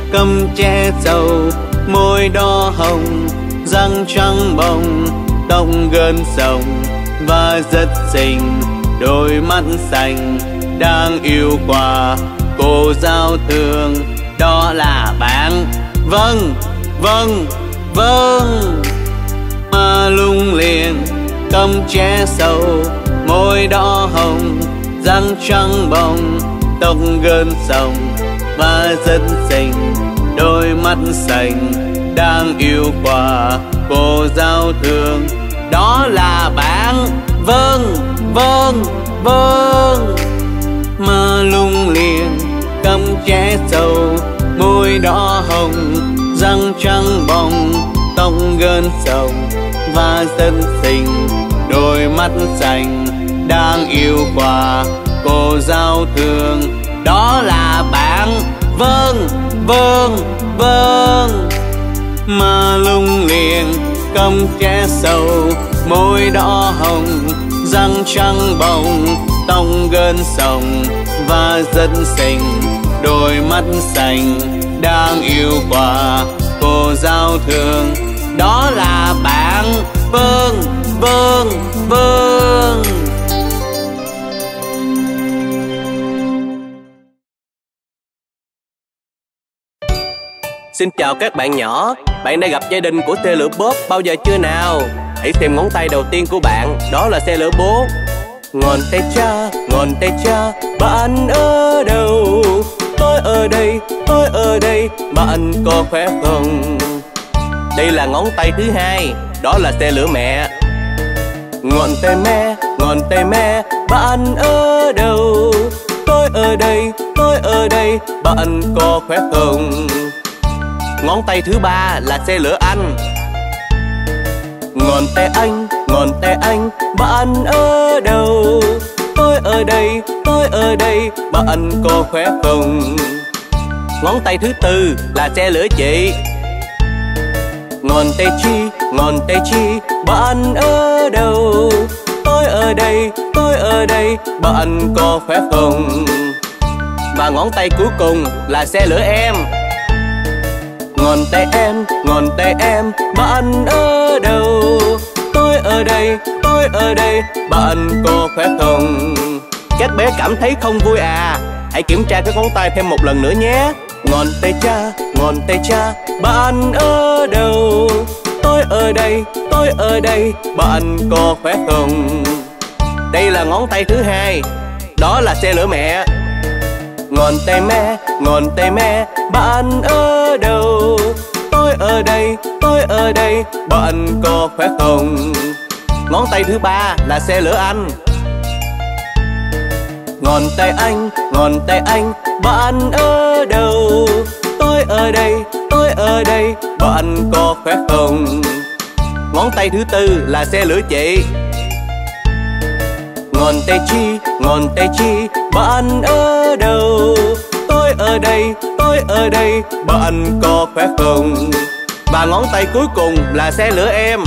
cầm che dầu, môi đỏ hồng, răng trắng bồng, tóc gần sông và rất xinh, đôi mắt xanh đang yêu quà cô giao thương. Đó là bạn. Vâng, vâng, vâng. Mà lung liền cầm che sầu, môi đỏ hồng, răng trắng bồng, tóc gần sông và rất xinh, đôi mắt xanh đang yêu quà cô giao thương. Đó là bạn. Vâng, vâng, vâng. Mà lung liền cầm che sầu, môi đỏ hồng, răng trắng bồng, tóc gần sông và rất xinh, đôi mắt xanh đang yêu quà cô giao thương. Đó là bạn. Vâng, vâng, vâng. Mà lung liền cầm che sầu, môi đỏ hồng, răng trắng bồng, tóc gần sông và rất xinh, đôi mắt xanh đang yêu quà cô giao thương. Đó là bạn. Vâng, vâng, vâng. Xin chào các bạn nhỏ. Bạn đã gặp gia đình của xe lửa Bob bao giờ chưa nào? Hãy xem ngón tay đầu tiên của bạn. Đó là xe lửa Bob. Ngón tay cha, bạn ở đâu? Tôi ở đây, bạn có khỏe không? Đây là ngón tay thứ hai. Đó là xe lửa mẹ. Ngón tay mẹ, bạn ở đâu? Tôi ở đây, bạn có khỏe không? Ngón tay thứ ba là xe lửa anh. Ngón tay anh, bạn ở đâu? Tôi ở đây, bạn có khỏe không? Ngón tay thứ tư là xe lửa chị. Ngón tay chi, bạn ở đâu? Tôi ở đây, bạn có khỏe không? Và ngón tay cuối cùng là xe lửa em. Ngón tay em, bạn ở đâu? Tôi ở đây, bạn có khỏe không? Các bé cảm thấy không vui à? Hãy kiểm tra các ngón tay thêm một lần nữa nhé. Ngón tay cha, bạn ở đâu? Tôi ở đây, bạn có khỏe không? Đây là ngón tay thứ hai. Đó là xe lửa mẹ. Ngón tay mẹ, bạn ở đâu? Tôi ở đây, bạn có khỏe không? Ngón tay thứ ba là xe lửa anh. Ngón tay anh, bạn ở đâu? Tôi ở đây, bạn có khỏe không? Ngón tay thứ tư là xe lửa chị. Ngón tay chi, bạn ở đâu? Tôi ở đây, bạn có khỏe không? Và ngón tay cuối cùng là xe lửa em.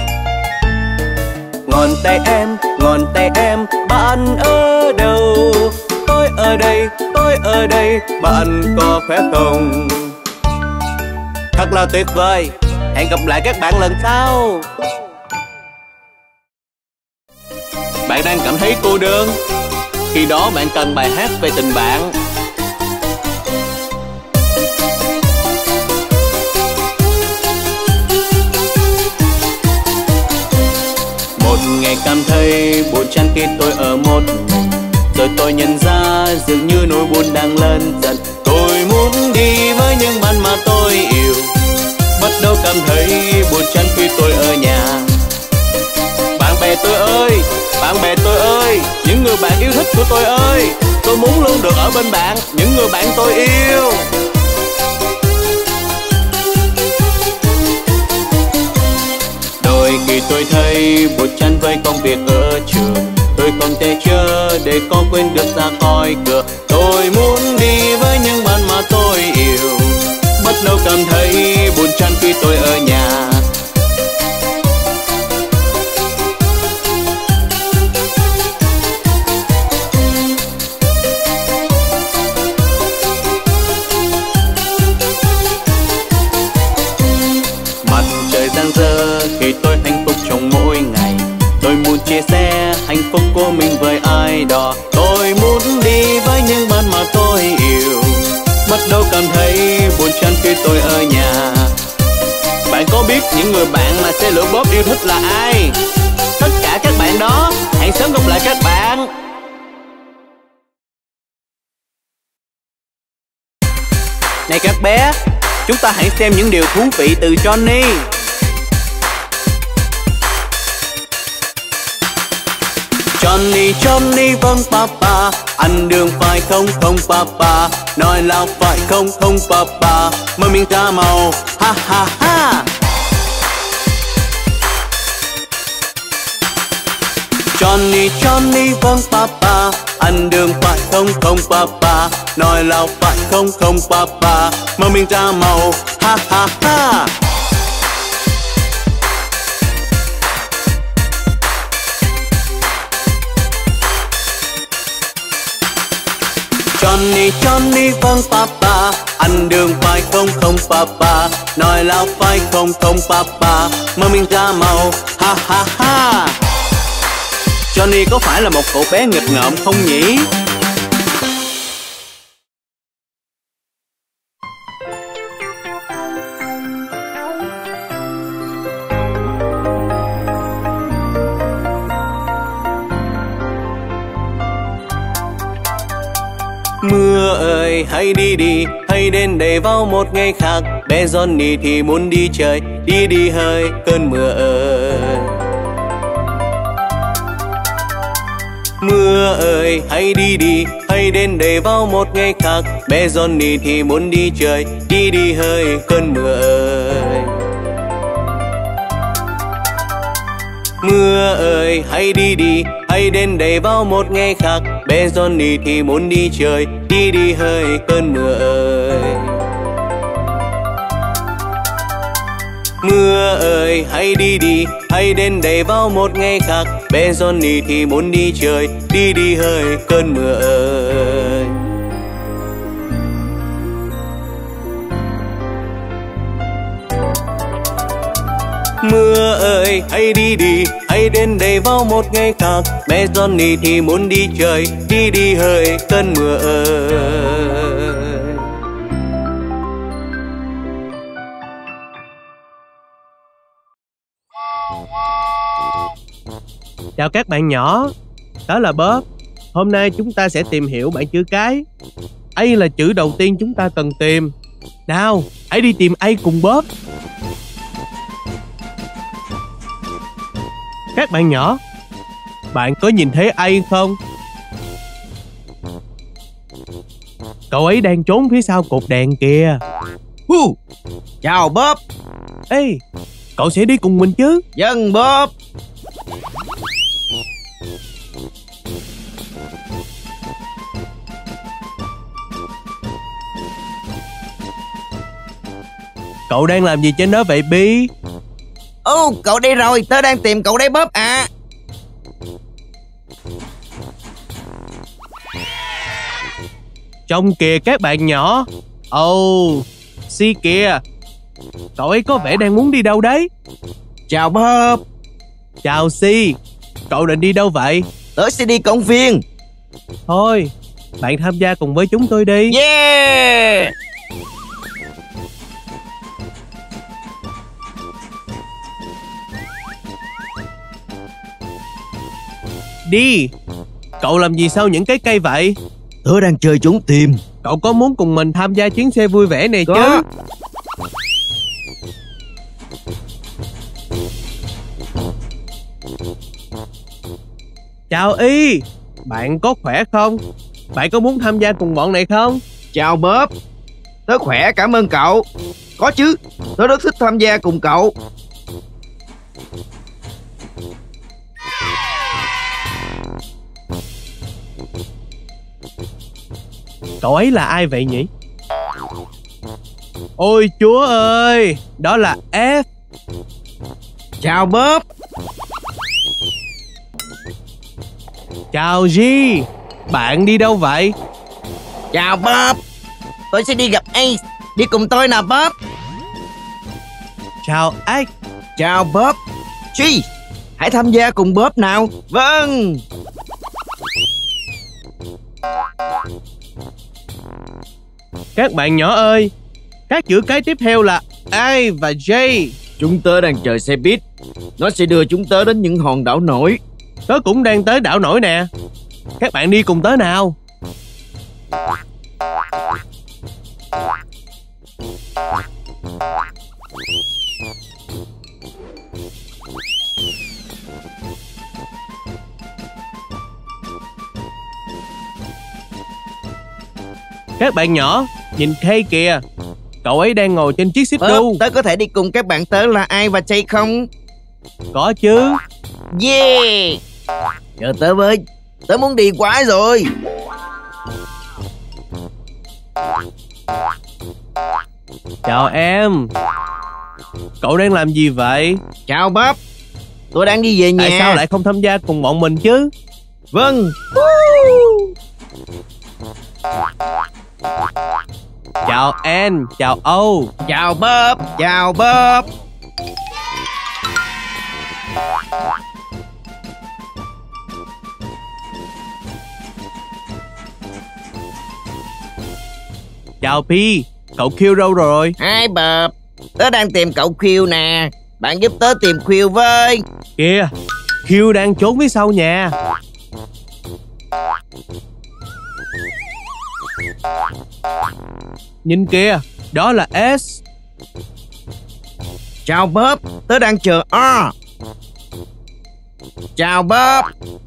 Ngón tay em, bạn ở đâu? Tôi ở đây, bạn có khỏe không? Thật là tuyệt vời. Hẹn gặp lại các bạn lần sau. Bạn đang cảm thấy cô đơn? Khi đó bạn cần bài hát về tình bạn. Một ngày cảm thấy buồn chán khi tôi ở một mình, rồi tôi nhận ra dường như nỗi buồn đang lớn dần. Tôi muốn đi với những bạn mà tôi yêu, bắt đầu cảm thấy buồn chán khi tôi ở nhà. Bạn bè tôi ơi, những người bạn yêu thích của tôi ơi, tôi muốn luôn được ở bên bạn, những người bạn tôi yêu. Đôi khi tôi thấy buồn chán với công việc ở trường, tôi không thể chờ để có quên được ra khỏi cửa. Tôi muốn đi với những bạn mà tôi yêu, bắt đầu cảm thấy buồn chán khi tôi ở nhà. share hạnh phúc của mình với ai đó. Tôi muốn đi với những bạn mà tôi yêu, bắt đầu cảm thấy buồn chán khi tôi ở nhà. Bạn có biết những người bạn mà xe lửa Bob yêu thích là ai? Tất cả các bạn đó, hãy sớm gặp lại các bạn. Này các bé, chúng ta hãy xem những điều thú vị từ Johnny. Johnny, Johnny vâng papa, ăn đường phải không không papa, nói là phải không không papa, mở miệng ra màu ha ha ha. Johnny, Johnny vâng papa, ăn đường phải không không papa, nói là phải không không papa, mở miệng ra màu ha ha ha. Johnny, Johnny vâng papa, ăn đường phải không không papa, nói là phải không không papa, mở miệng ra màu ha ha ha. Johnny có phải là một cậu bé nghịch ngợm không nhỉ? Mưa ơi hãy đi đi, hãy đến đây vào một ngày khác. Bé Johnny thì muốn đi chơi, đi đi hơi cơn mưa ơi. Mưa ơi hãy đi đi, hãy đến đây vào một ngày khác. Bé Johnny thì muốn đi chơi, đi đi hơi cơn mưa ơi. Mưa ơi hãy đi đi, hãy đến đây vào một ngày khác. Bé Johnny thì muốn đi chơi, đi đi hơi cơn mưa ơi. Mưa ơi hãy đi đi, hãy đến đây vào một ngày khác. Bé Johnny thì muốn đi chơi, đi đi hơi cơn mưa ơi. Mưa ơi hãy đi đi, hãy đến đây vào một ngày khác. Bé Johnny thì muốn đi chơi, đi đi hơi cơn mưa ơi. Chào các bạn nhỏ, đó là Bob. Hôm nay chúng ta sẽ tìm hiểu bảng chữ cái. A là chữ đầu tiên chúng ta cần tìm. Nào, hãy đi tìm A cùng Bob. Các bạn nhỏ, bạn có nhìn thấy A không? Cậu ấy đang trốn phía sau cột đèn kìa. Chào Bob. Ê, cậu sẽ đi cùng mình chứ? Vâng Bob. Cậu đang làm gì trên đó vậy Bi? Cậu đây rồi, tớ đang tìm cậu đấy Bob à. Trông kìa các bạn nhỏ. Si kìa. Cậu ấy có vẻ đang muốn đi đâu đấy? Chào Bob. Chào Si. Cậu định đi đâu vậy? Tớ sẽ đi công viên. Thôi, bạn tham gia cùng với chúng tôi đi. Yeah. Đi. Cậu làm gì sau những cái cây vậy? Tớ đang chơi trốn tìm. Cậu có muốn cùng mình tham gia chuyến xe vui vẻ này Có. chứ? Chào Y. Bạn có khỏe không? Bạn có muốn tham gia cùng bọn này không? Chào Bob. Tớ khỏe, cảm ơn cậu. Có chứ, tớ rất thích tham gia cùng cậu. Cậu ấy là ai vậy nhỉ? Ôi chúa ơi, đó là F. Chào Bob. Chào G. Bạn đi đâu vậy? Chào Bob. Tôi sẽ đi gặp Ace. Đi cùng tôi nào Bob. Chào H. Chào Bob. G. Hãy tham gia cùng Bob nào. Vâng. Các bạn nhỏ ơi, các chữ cái tiếp theo là I và J. Chúng tớ đang chờ xe buýt. Nó sẽ đưa chúng tớ đến những hòn đảo nổi. Tớ cũng đang tới đảo nổi nè. Các bạn đi cùng tớ nào. Các bạn nhỏ, nhìn Kay kìa. Cậu ấy đang ngồi trên chiếc xích đu. Tớ có thể đi cùng các bạn tớ là ai và Jay không? Có chứ. Yeah. Chờ tớ với. Tớ muốn đi quá rồi. Chào em. Cậu đang làm gì vậy? Chào Bob. Tôi đang đi về nhà. Tại sao lại không tham gia cùng bọn mình chứ? Vâng. Chào Ann, chào Âu. Chào Bob. Chào Bob. Chào Pi, cậu Q đâu rồi? Hai Bob. Tớ đang tìm cậu Q nè. Bạn giúp tớ tìm Q với. Kìa, Q đang trốn phía sau nhà. Nhìn kìa, đó là S. Chào Bob. Tớ đang chờ R. Chào Bob.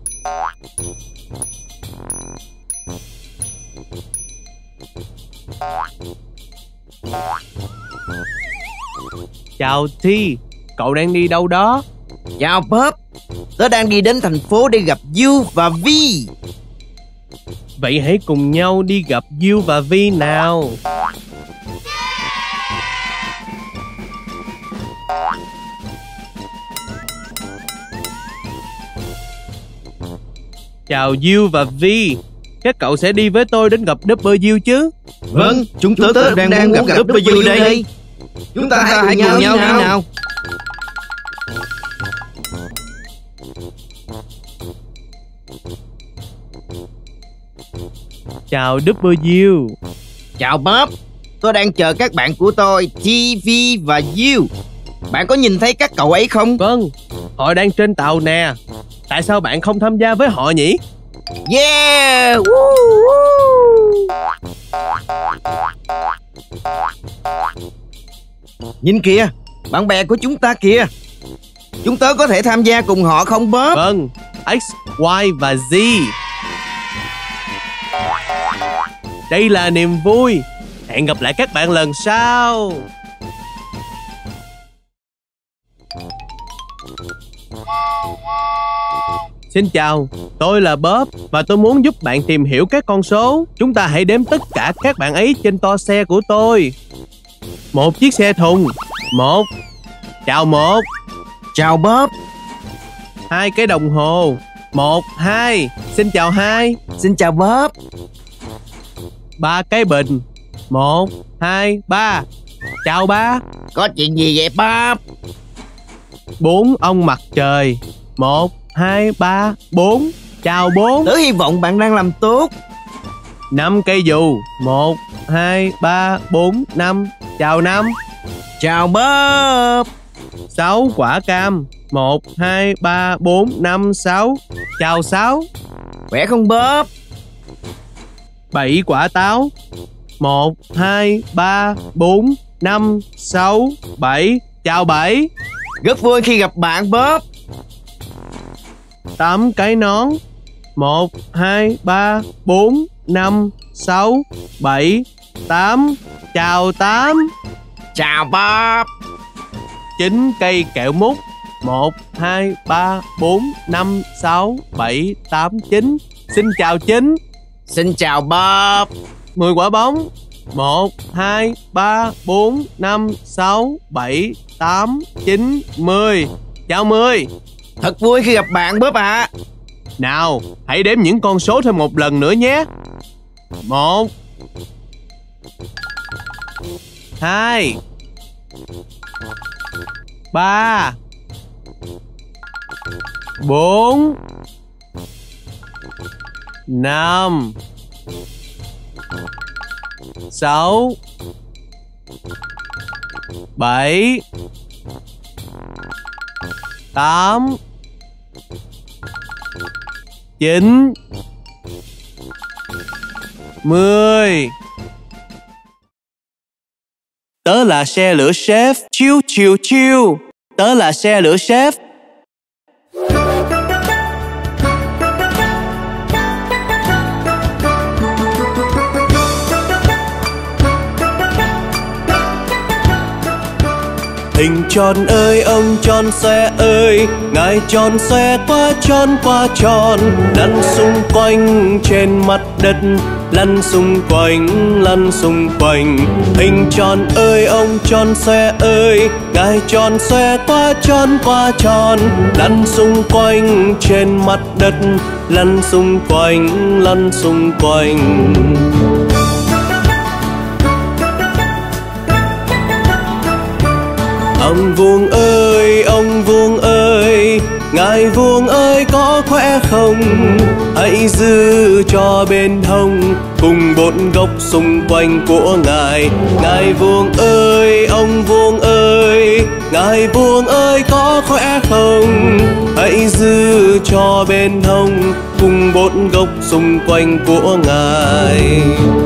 Chào T, cậu đang đi đâu đó? Chào Bob. Tớ đang đi đến thành phố để gặp U và V. Vậy hãy cùng nhau đi gặp U và V nào. Chào U và V. Các cậu sẽ đi với tôi đến gặp W chứ? Vâng, chúng tớ đang muốn gặp W đây. Chúng ta hãy cùng nhau đi nào. Chào W. Chào Bob. Tôi đang chờ các bạn của tôi, T, V và U. Bạn có nhìn thấy các cậu ấy không? Vâng, họ đang trên tàu nè. Tại sao bạn không tham gia với họ nhỉ? Yeah. Nhìn kìa, bạn bè của chúng ta kìa. Chúng tớ có thể tham gia cùng họ không Bob? Vâng, X, Y và Z. Đây là niềm vui. Hẹn gặp lại các bạn lần sau. Xin chào, tôi là Bob và tôi muốn giúp bạn tìm hiểu các con số. Chúng ta hãy đếm tất cả các bạn ấy trên toa xe của tôi. Một chiếc xe thùng. Một. Chào một. Chào Bob. Hai cái đồng hồ. Một, hai. Xin chào hai. Xin chào Bob. Ba cái bình. Một, hai, ba. Chào ba. Có chuyện gì vậy Bob? Bốn ông mặt trời. Một, hai, ba, bốn. Chào bốn. Tớ hy vọng bạn đang làm tốt. Năm cây dù. Một, hai, ba, bốn, năm. Chào năm. Chào Bob. Sáu quả cam. Một, hai, ba, bốn, năm, sáu. Chào sáu. Khỏe không Bob? Bảy quả táo. Một, hai, ba, bốn, năm, sáu, bảy. Chào bảy. Rất vui khi gặp bạn Bob. Tám cái nón. Một, hai, ba, bốn, năm, sáu, bảy, tám. Chào tám. Chào Bob. Chín cây kẹo mút. Một, hai, ba, bốn, năm, sáu, bảy, tám, chín. Xin chào chín. Xin chào Bob. 10 quả bóng. 1, 2, 3, 4, 5, 6, 7, 8, 9, 10. Chào 10. Thật vui khi gặp bạn Bob ạ. Nào, hãy đếm những con số thêm một lần nữa nhé. 1, 2, 3, 4 5 6 7 8 9 10. Tớ là xe lửa chef, chiu chiu chiu. Tớ là xe lửa chef. Hình tròn ơi ông tròn xoe ơi, ngài tròn xoe qua tròn, lăn xung quanh trên mặt đất, lăn xung quanh. Hình tròn ơi ông tròn xoe ơi, ngài tròn xoe qua tròn, lăn xung quanh trên mặt đất, lăn xung quanh. Ông Vuông ơi, ngài Vuông ơi có khỏe không? Hãy giữ cho bên hông cùng bốn góc xung quanh của ngài. Ngài Vuông ơi, ông Vuông ơi, ngài Vuông ơi có khỏe không? Hãy giữ cho bên hông cùng bốn góc xung quanh của ngài.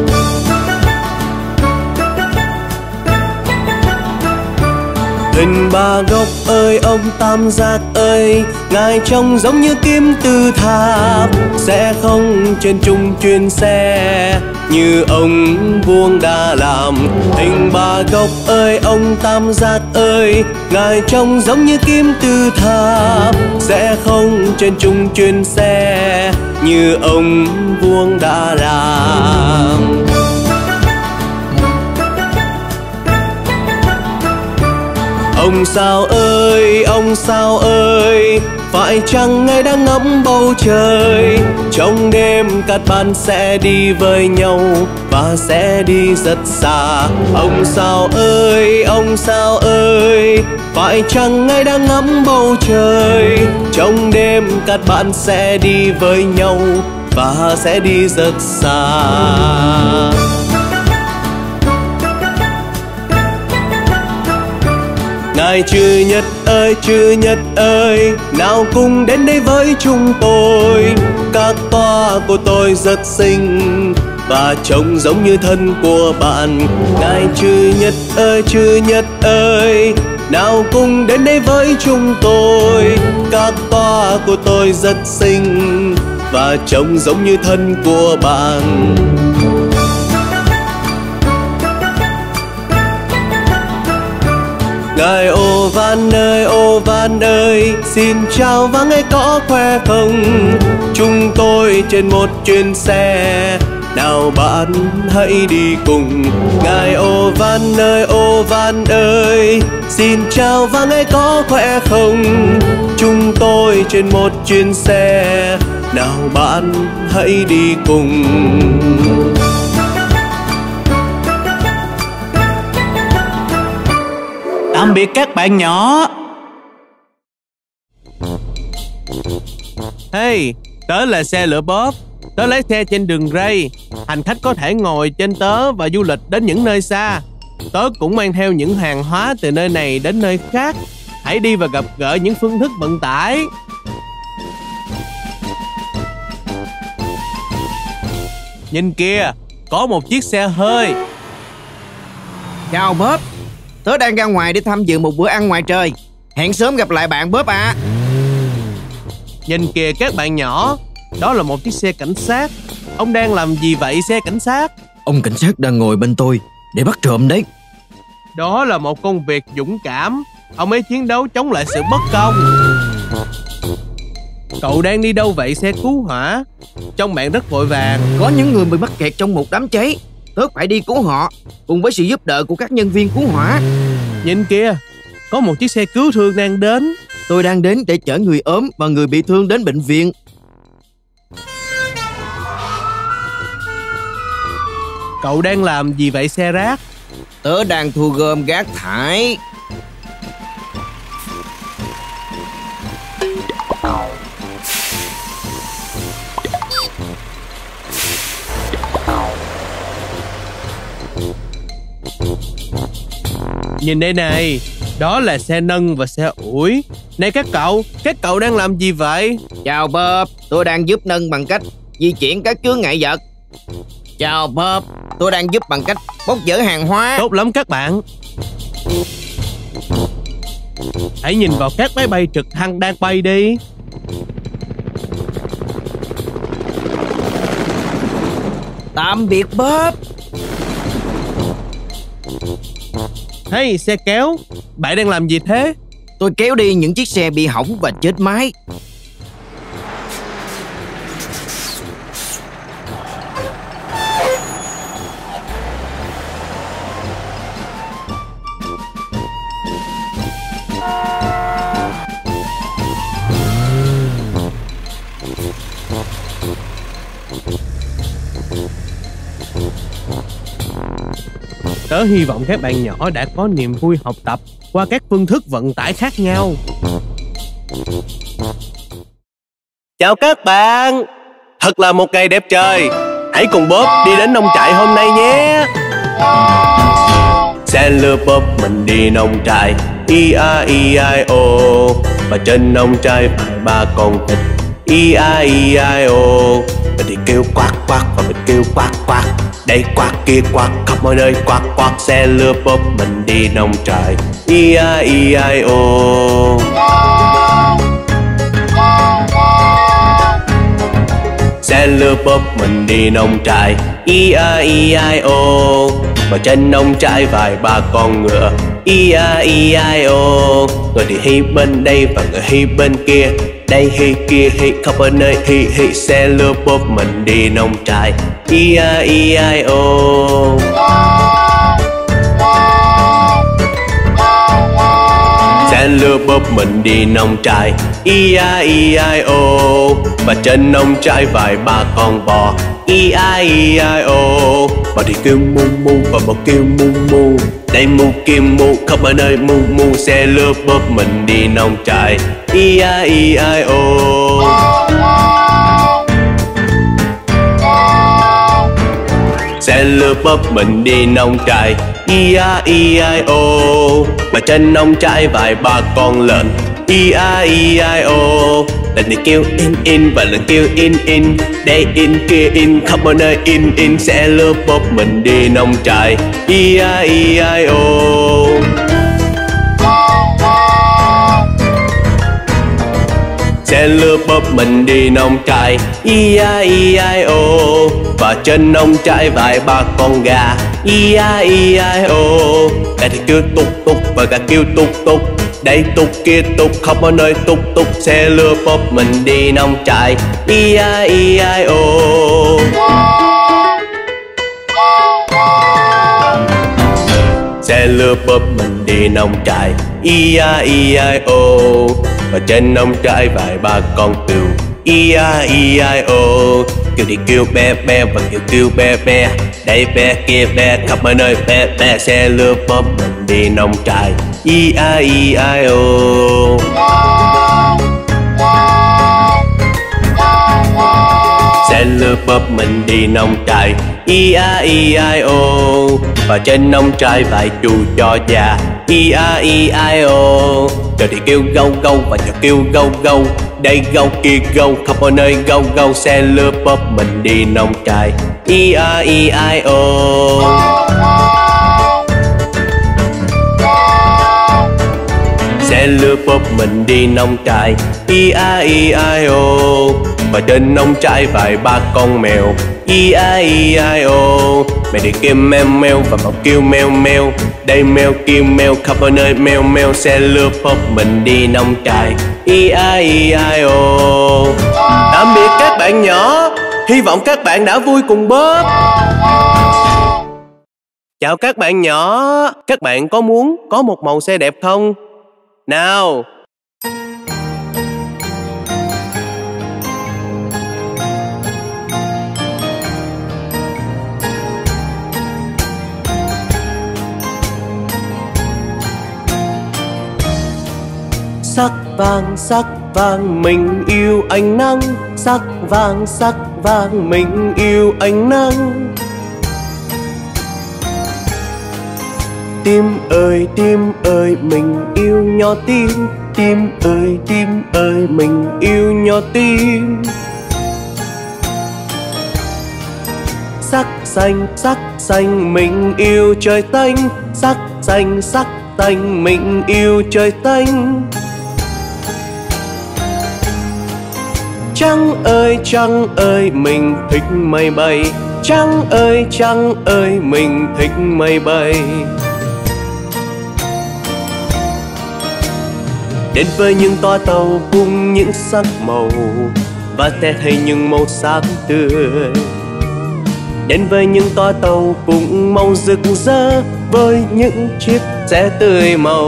Hình ba góc ơi ông tam giác ơi, ngài trông giống như kim tự tháp, sẽ không trên chung chuyên xe như ông Vuông đã làm. Hình ba góc ơi ông tam giác ơi, ngài trông giống như kim tự tháp, sẽ không trên chung chuyên xe như ông Vuông đã làm. Ông sao ơi, phải chăng ngài đang ngắm bầu trời? Trong đêm các bạn sẽ đi với nhau và sẽ đi rất xa. Ông sao ơi, phải chăng ngài đang ngắm bầu trời? Trong đêm các bạn sẽ đi với nhau và sẽ đi rất xa. Ngài chư Nhật ơi, nào cùng đến đây với chúng tôi. Các toa của tôi rất xinh và trông giống như thân của bạn. Ngài chư Nhật ơi, nào cùng đến đây với chúng tôi. Các toa của tôi rất xinh và trông giống như thân của bạn. Ngài Ô Van ơi, xin chào và ngài có khỏe không? Chúng tôi trên một chuyến xe, nào bạn hãy đi cùng. Ngài Ô Van ơi, xin chào và ngài có khỏe không? Chúng tôi trên một chuyến xe, nào bạn hãy đi cùng. Tạm biệt các bạn nhỏ. Hey, tớ là xe lửa Bob. Tớ lái xe trên đường ray. Hành khách có thể ngồi trên tớ và du lịch đến những nơi xa. Tớ cũng mang theo những hàng hóa từ nơi này đến nơi khác. Hãy đi và gặp gỡ những phương thức vận tải. Nhìn kìa, có một chiếc xe hơi. Chào Bob, tớ đang ra ngoài để tham dự một bữa ăn ngoài trời. Hẹn sớm gặp lại bạn Bob ạ. Nhìn kìa các bạn nhỏ, đó là một chiếc xe cảnh sát. Ông đang làm gì vậy xe cảnh sát? Ông cảnh sát đang ngồi bên tôi để bắt trộm đấy. Đó là một công việc dũng cảm. Ông ấy chiến đấu chống lại sự bất công. Cậu đang đi đâu vậy xe cứu hỏa? Trông bạn rất vội vàng. Có những người bị mắc kẹt trong một đám cháy. Tớ phải đi cứu họ cùng với sự giúp đỡ của các nhân viên cứu hỏa. Nhìn kìa, có một chiếc xe cứu thương đang đến. Tôi đang đến để chở người ốm và người bị thương đến bệnh viện. Cậu đang làm gì vậy xe rác? Tớ đang thu gom rác thải. Nhìn đây này, đó là xe nâng và xe ủi. Này các cậu đang làm gì vậy? Chào Bob, tôi đang giúp nâng bằng cách di chuyển các chướng ngại vật. Chào Bob, tôi đang giúp bằng cách bốc dỡ hàng hóa. Tốt lắm các bạn. Hãy nhìn vào các máy bay trực thăng đang bay đi. Tạm biệt Bob. Hey, xe kéo, bạn đang làm gì thế? Tôi kéo đi những chiếc xe bị hỏng và chết máy. Tớ hy vọng các bạn nhỏ đã có niềm vui học tập qua các phương thức vận tải khác nhau. Chào các bạn, thật là một ngày đẹp trời. Hãy cùng Bob đi đến nông trại hôm nay nhé. Xe lừa Bob mình đi nông trại, E-I-E-I-O. Và trên nông trại phải ba con vịt, E-I-E-I-O. Mình thì kêu quát quát và mình kêu quát quát. Đây quát kia quát, khắp mọi nơi quát quát. Xe lừa Bob mình đi nông trại, E-I-E-I-O. Xe lừa Bob mình đi nông trại, E-I-E-I-O. Và trên nông trại vài ba con ngựa, E-I-E-I-O. Người thì hi bên đây và người hi bên kia, đây hi kia hi, khắp mọi nơi hi hi. Xe lừa Bob mình đi nông trại, E-I-E-I-O. Xe lừa Bob mình đi nông trại, E-I-E-I-O. Và trên nông trại vài ba con bò, E-I-E-I-O. Bò thì kêu mu mu và bò kêu mu mu, đây mu kia mu, khắp mọi nơi mu mu. Xe lừa Bob mình đi nông trại, E-I-E-I-O. Xe lừa Bob mình đi nông trại, E-I-E-I-O. Và trên nông trại vài ba con lợn, E-I-E-I-O. Lần này kêu in và lần kêu in, đây in kia in, khắp mọi nơi in. Xe lừa Bob mình đi nông trại, E-I-E-I-O. Xe lừa Bob mình đi nông trại, E-I-E-I-O. Và trên nông trại vài ba con gà, E-I-E-I-O. Gà thì kêu túc túc và gà kêu túc túc, đây túc kia túc, khắp mọi nơi túc túc. Xe lừa Bob mình đi nông trại, E-I-E-I-O. Xe lừa Bob mình đi nông trại, E-I-E-I-O. Và trên nông trại vài ba con cừu, E-I-E-I-O. Kêu thì kêu be be và kêu be be, đây be kia be, khắp mọi nơi be be. Xe lừa Bob mình đi nông trại, E-I-E-I-O. Xe lừa Bob mình đi nông trại, E-I-E-I-O. Và trên nông trại vài chú chó già, E-I-E-I-O. Trời thì kêu gâu gâu và trời kêu gâu gâu, đây gâu kia gâu, khắp mọi nơi gâu gâu. Xe lừa Bob mình đi nông trại, E-I-E-I-O. Xe lừa Bob mình đi nông trại, E-I-E-I-O. Và trên nông trại vài ba con mèo, E-I-E-I-O. Mẹ thì kêu meo meo và bảo kêu meo meo, đây meo kia meo, khắp mọi nơi meo meo. Xe lừa Bob mình đi nông trại, E-I-E-I-O. Tạm biệt các bạn nhỏ, hy vọng các bạn đã vui cùng Bob. Chào các bạn nhỏ, các bạn có muốn có một màu xe đẹp không? Nào! Sắc vàng mình yêu ánh nắng, sắc vàng mình yêu ánh nắng. Tim tim ơi mình yêu nhỏ tim. Tim ơi mình yêu nhỏ tim. Sắc xanh mình yêu trời xanh. Sắc xanh mình yêu trời xanh. Trăng ơi mình thích mây bay. Trăng ơi mình thích mây bay. Đến với những toa tàu cùng những sắc màu và sẽ thấy những màu sắc tươi. Đến với những toa tàu cùng màu rực rỡ với những chiếc xe tươi màu.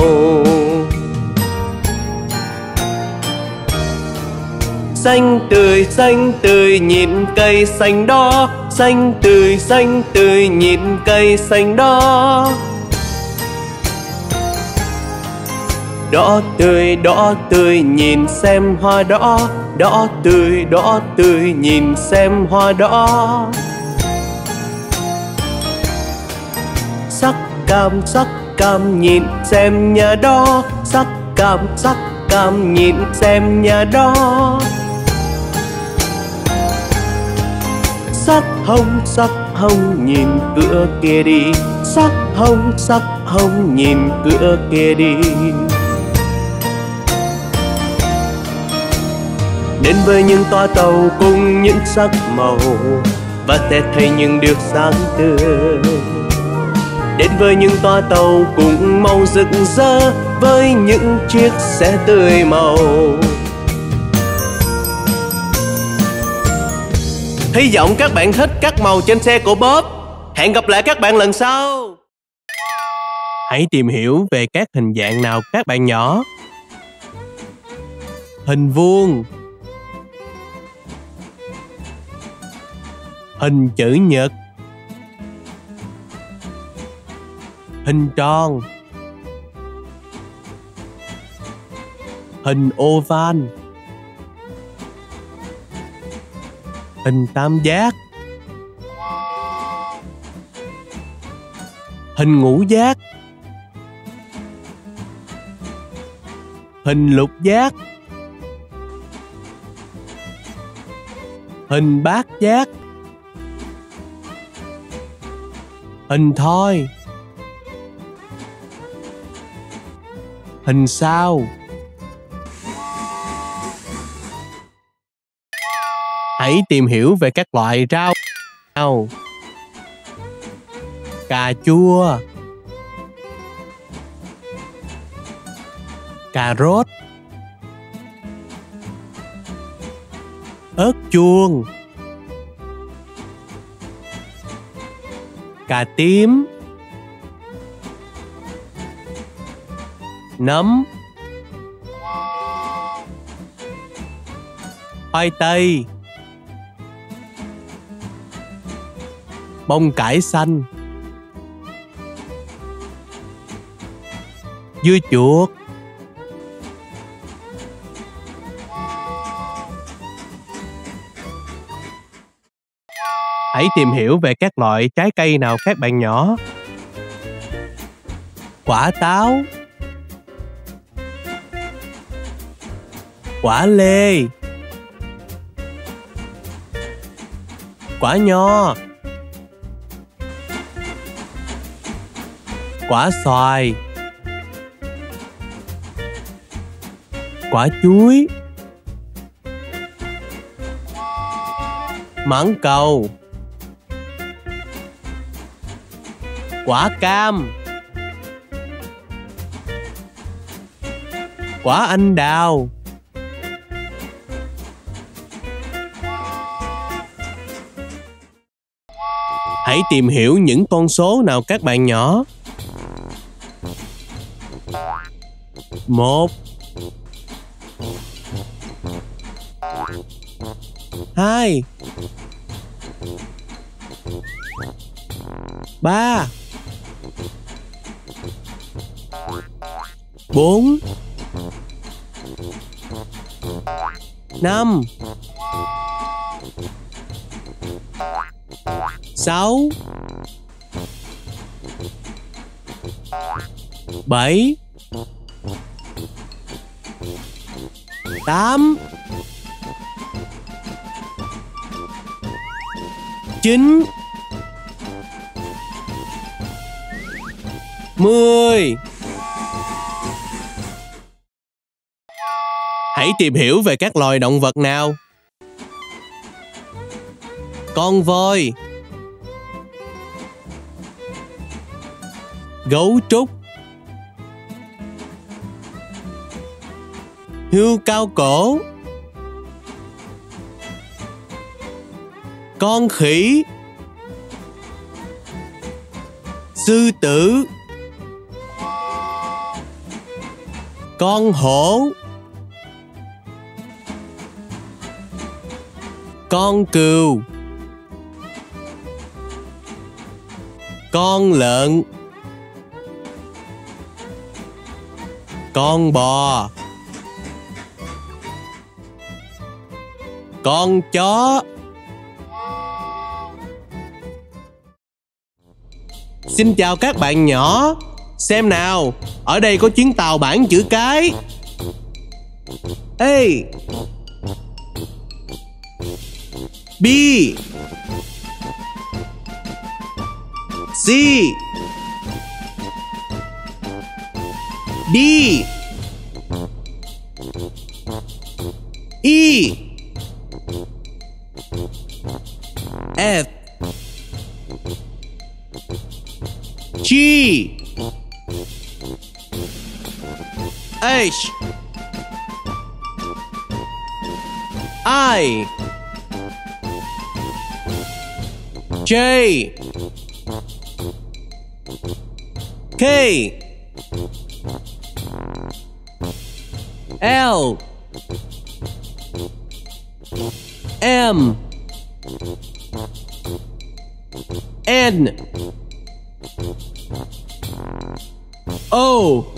Xanh tươi nhìn cây xanh đó. Xanh tươi nhìn cây xanh đó. Đỏ tươi nhìn xem hoa đỏ. Đỏ tươi nhìn xem hoa đỏ. Sắc cam nhìn xem nhà đó. Sắc cam nhìn xem nhà đó. Sắc hồng nhìn cửa kia đi. Sắc hồng nhìn cửa kia đi. Đến với những toa tàu cùng những sắc màu và sẽ thấy những điều sáng tươi. Đến với những toa tàu cùng màu rực rỡ với những chiếc xe tươi màu. Hy vọng các bạn thích các màu trên xe của Bob. Hẹn gặp lại các bạn lần sau. Hãy tìm hiểu về các hình dạng nào các bạn nhỏ. Hình vuông, hình chữ nhật, hình tròn, hình oval, hình tam giác, hình ngũ giác, hình lục giác, hình bát giác, hình thoi, hình sao. Hãy tìm hiểu về các loại rau. Cà chua, cà rốt, ớt chuông, cà tím, nấm, khoai tây, bông cải xanh, dưa chuột, hãy tìm hiểu về các loại trái cây nào các bạn nhỏ. Quả táo, quả lê, quả nho, quả xoài, quả chuối, mãng cầu, quả cam, quả anh đào, hãy tìm hiểu những con số nào các bạn nhỏ. 1 2 3 4 5 6 7 8 9 10. Hãy tìm hiểu về các loài động vật nào. Con voi, gấu trúc, hươu cao cổ, con khỉ, sư tử, con hổ, con cừu, con lợn, con bò, con chó. Xin chào các bạn nhỏ. Xem nào, ở đây có chuyến tàu bảng chữ cái. A, B, C, D, E, F, G, H, I, J, K, L, M, N, O,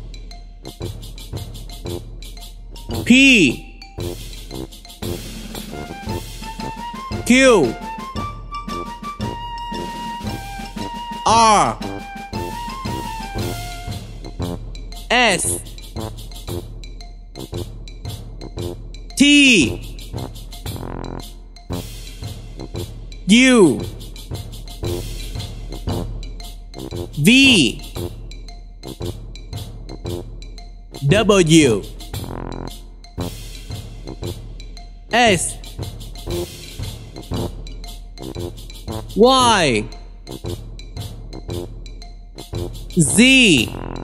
P, Q, R, S, T, U, V, W, S, Y, Z,